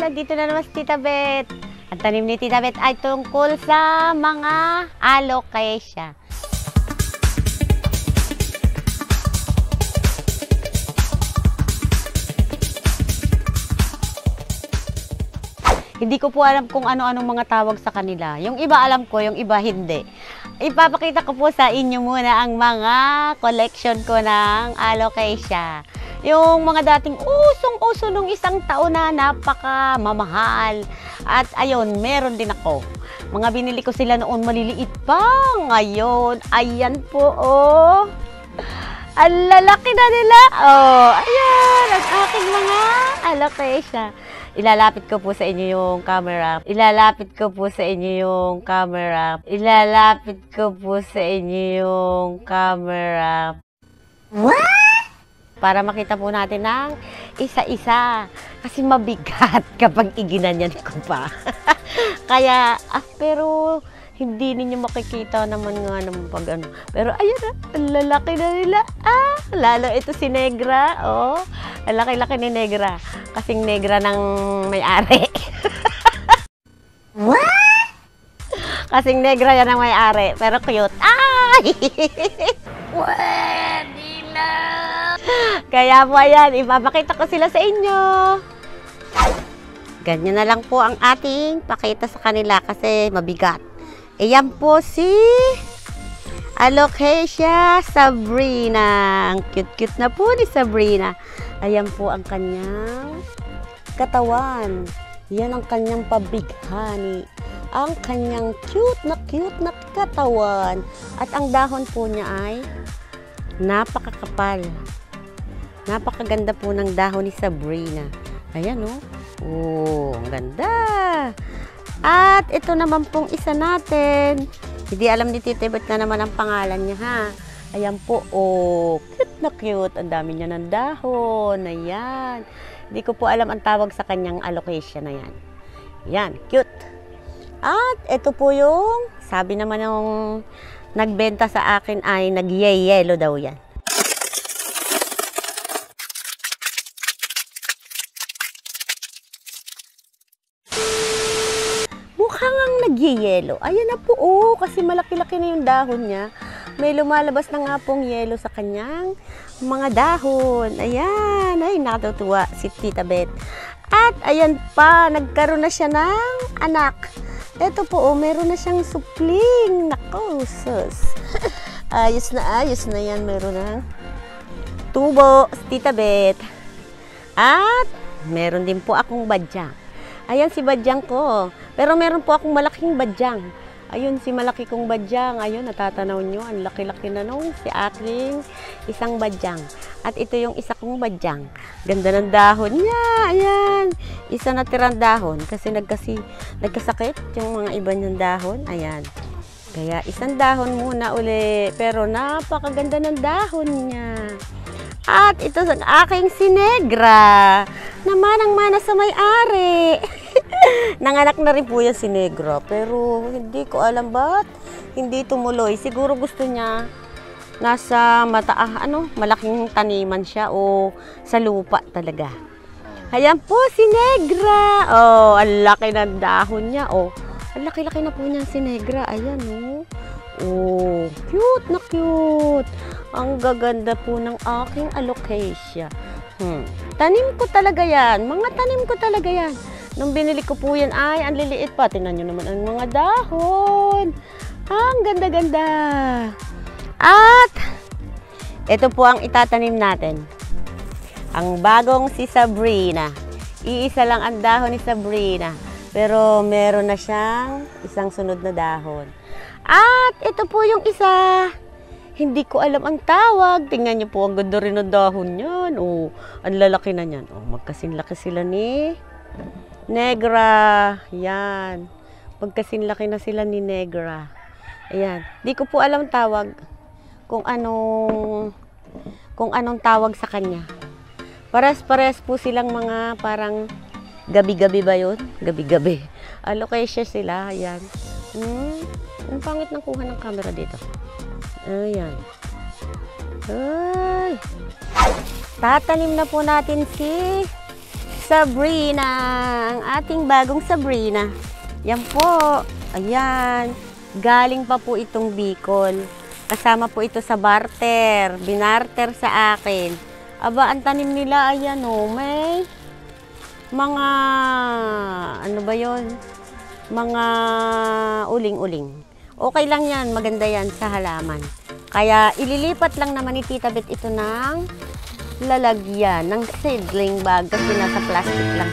Nandito na naman si Tita Beth. Ang tanim ni Tita Beth ay tungkol sa mga alocasia. Hindi ko po alam kung ano-anong mga tawag sa kanila. Yung iba alam ko, yung iba hindi. Ipapakita ko po sa inyo muna ang mga collection ko ng alocasia. Yung mga dating usong-uso nung isang taon na napaka-mamahal. At ayun, meron din ako. Mga binili ko sila noon maliliit pa. Ngayon, ayan po, oh. Ang lalaki na nila. Oh, ayan, ang aking mga alocasia. Ilalapit ko po sa inyo yung camera. Ilalapit ko po sa inyo yung camera. Ilalapit ko po sa inyo yung camera. What? Para makita po natin ng isa-isa. Kasi mabigat kapag iginanyan ko pa. Kaya, pero hindi ninyo makikita naman nga naman pag ano. Pero ayun na, ang lalaki na nila. Lalo ito si Negra. Oh, ang laki-laki ni Negra. Kasing Negra ng may-ari. What? Kasing Negra yan ang may-ari. Pero cute. Ay! Pwede na! Kaya po ayan, ipapakita ko sila sa inyo. Ganyan na lang po ang ating pakita sa kanila kasi mabigat. Ayan po si Alocasia Sabrina. Ang cute-cute na po ni Sabrina. Ayan po ang kanyang katawan. Yan ang kanyang pabighani. Ang kanyang cute na katawan. At ang dahon po niya ay napakakapal. Napakaganda po ng dahon ni Sabrina. Ayan, oh. Oh, ang ganda. At ito naman pong isa natin. Hindi alam ni Tita Beth na naman ang pangalan niya, ha. Ayan po, oh. Cute na cute. Ang dami niya ng dahon. Ayan. Hindi ko po alam ang tawag sa kanyang alocasia na yan. Ayan, cute. At ito po yung, sabi naman ng nagbenta sa akin ay nag-yellow daw yan. Mukhang ang nag-yellow. Ayan na po, oh, kasi malaki-laki na yung dahon niya. May lumalabas na nga pong yellow sa kanyang mga dahon. Ayan, ay nakatutuwa si Tita Beth. At ayan pa, nagkaroon na siya ng anak. Ito po, oh, meron na siyang supling. Nako, sus. Ayos na yan. Meron na tubo si Tita Beth. At meron din po akong badyang. Ayan si badyang ko. Pero meron po akong malaking badyang. Ayun si malaki kong badyang. Ayun, natatanaw nyo. Ang laki-laki na nung si aking isang badyang. At ito yung isa kong badyang. Ganda ng dahon niya. Ayan. Isa na tirang dahon. Kasi nagkasakit yung mga iba niyang dahon. Ayan. Kaya isang dahon muna uli. Pero napakaganda ng dahon niya. At ito ang aking si Negra. Namanang-mana sa may-ari. Nanganak na rin po yan si Negra. Pero hindi ko alam ba't hindi tumuloy. Siguro gusto niya nasa malaking taniman siya o sa lupa talaga. Ayan po si Negra. Oh, ang laki ng dahon niya. Oh, ang laki-laki na po niyan si Negra. Ayan, oh. Oh, cute na cute. Ang gaganda po ng aking alocasia. Tanim ko talaga yan. Mga tanim ko talaga yan. Nung binili ko po yan ay ang liliit pa. Tingnan nyo naman ang mga dahon. Ang ganda-ganda. At ito po ang itatanim natin. Ang bagong si Sabrina. Iisa lang ang dahon ni Sabrina. Pero meron na siyang isang sunod na dahon. At ito po yung isa. Hindi ko alam ang tawag. Tingnan niyo po, ang ganda rin ng dahon niyan. Oh, ang lalaki na niyan. Oh, magkasinlaki sila ni Negra. Yan. Magkasinlaki na sila ni Negra. Ayan. Hindi ko po alam tawag kung anong tawag sa kanya. Pares-pares po silang mga parang gabi-gabi ba yun? Gabi-gabi. Alocasia sila. Ayan. Ang pangit ng kuha ng camera dito. Ayan. Ay. Tatanim na po natin si Sabrina, ang ating bagong Sabrina. Yan po, ayan, galing pa po itong Bicol. Kasama po ito sa barter, binarter sa akin. Aba, ang tanim nila, ayan o, may mga, ano ba yon? Mga uling-uling. Okay lang yan, maganda yan sa halaman. Kaya ililipat lang naman ni Tita Bet ito ng lalagyan ng seedling bag kasi nasa plastic lang.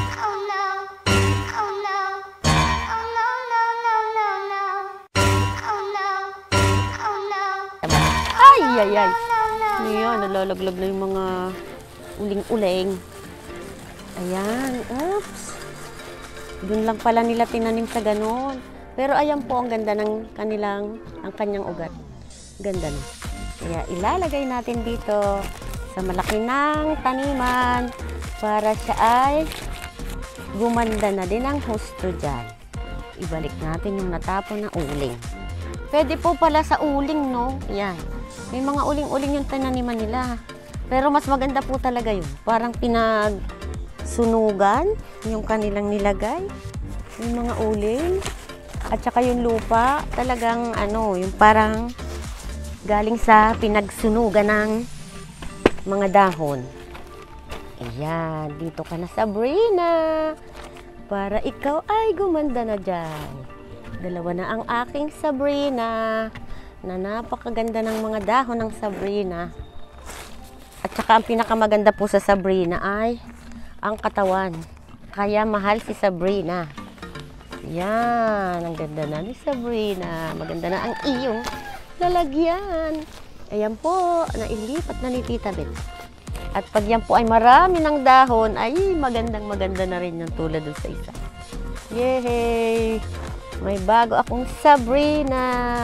Ay, ay. Ayan, nalalaglag na yung mga uling-uling. Ayan, oops. Doon lang pala nila tinanim sa ganon. Pero ayan po, ang ganda ng kanyang ugat. Ganda na. Kaya ilalagay natin dito sa malaki ng taniman para siya ay gumanda na din ang husto dyan. Ibalik natin yung natapon na uling. Pwede po pala sa uling, no? Yan. May mga uling-uling yung tinaniman nila. Pero mas maganda po talaga yun. Parang pinagsunugan yung kanilang nilagay. Yung mga uling. At saka yung lupa, talagang ano, yung parang galing sa pinagsunugan ng mga dahon. Ayan, dito ka na, Sabrina. Para ikaw ay gumanda na dyan. Dalawa na ang aking Sabrina. Na napakaganda ng mga dahon ng Sabrina. At saka ang pinakamaganda po sa Sabrina ay ang katawan. Kaya mahal si Sabrina. Yan, ang ganda na ni Sabrina. Maganda na ang iyong lalagyan. Ayan po, nailipat na ni Tita Bet. At pag yan po ay marami ng dahon, ay magandang-maganda na rin yung tulad doon sa isa. Yay! May bago akong Sabrina.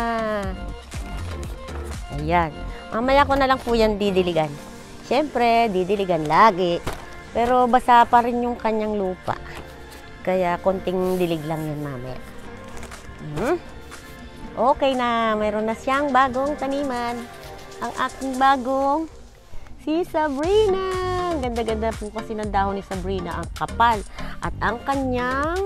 Ayan. Mamaya ko na lang po yan didiligan. Siyempre, didiligan lagi. Pero basa pa rin yung kanyang lupa. Kaya konting dilig lang yan mamaya. Okay na. Mayroon na siyang bagong taniman. Ang aking bagong si Sabrina. Ganda-ganda po kasi ng dahon ni Sabrina. Ang kapal. At ang kanyang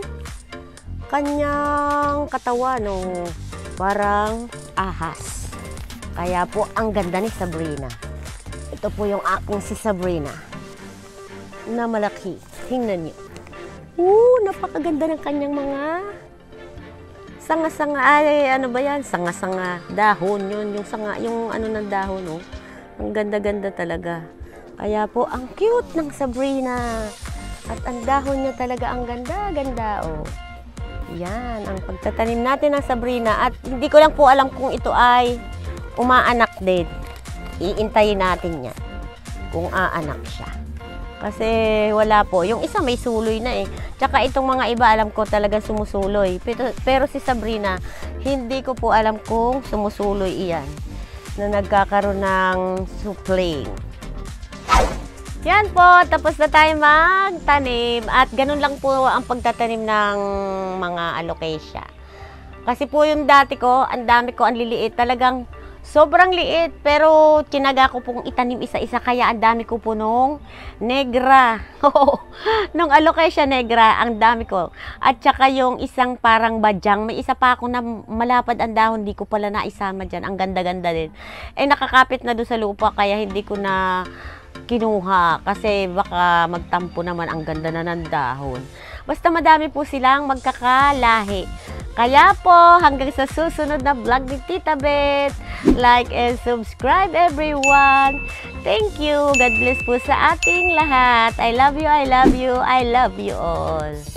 katawan, no, parang ahas. Kaya po, ang ganda ni Sabrina. Ito po yung aking si Sabrina. Na malaki. Tingnan niyo. Napakaganda ng kanyang mga sanga-sanga. Ay, ano ba yan? Sanga-sanga. Dahon yun. Yung sanga, yung ano ng dahon, no? Ang ganda-ganda talaga. Kaya po, ang cute ng Sabrina. At ang dahon niya talaga ang ganda-ganda, oh. Yan, ang pagtatanim natin ng Sabrina. At hindi ko lang po alam kung ito ay umaanak din. Iintayin natin yan kung aanak siya. Kasi wala po. Yung isa may suloy na eh. Tsaka itong mga iba alam ko talagang sumusuloy. Pero si Sabrina, hindi ko po alam kung sumusuloy iyan. Na nagkakaroon ng supling. Yan po, tapos na tayo magtanim. At ganun lang po ang pagtatanim ng mga alocasia. Kasi po yung dati ko, ang dami ko, ang liliit. Talagang sobrang liit, pero tinaga ko pong itanim isa-isa, kaya ang dami ko po nung negra. Nung alocasia negra, ang dami ko. At saka yung isang parang badyang, may isa pa ako na malapad ang dahon, hindi ko pala naisama dyan. Ang ganda-ganda din. Eh, nakakapit na doon sa lupa, kaya hindi ko na kinuha. Kasi baka magtampo naman, ang ganda na ng dahon. Basta madami po silang magkakalahi. Kaya po, hanggang sa susunod na vlog ni Tita Bet, like and subscribe everyone. Thank you. God bless po sa ating lahat. I love you, I love you, I love you all.